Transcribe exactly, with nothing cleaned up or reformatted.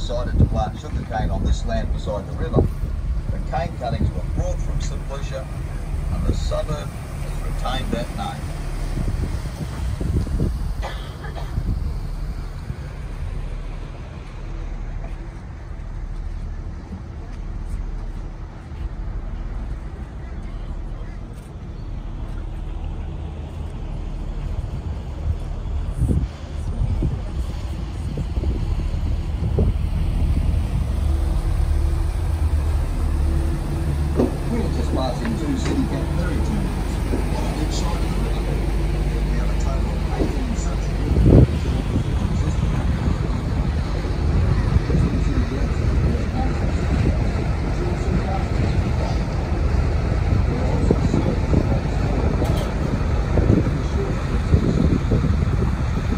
decided to plant sugarcane on this land beside the river. The cane cuttings were brought from Saint Lucia, and the suburb has retained that name.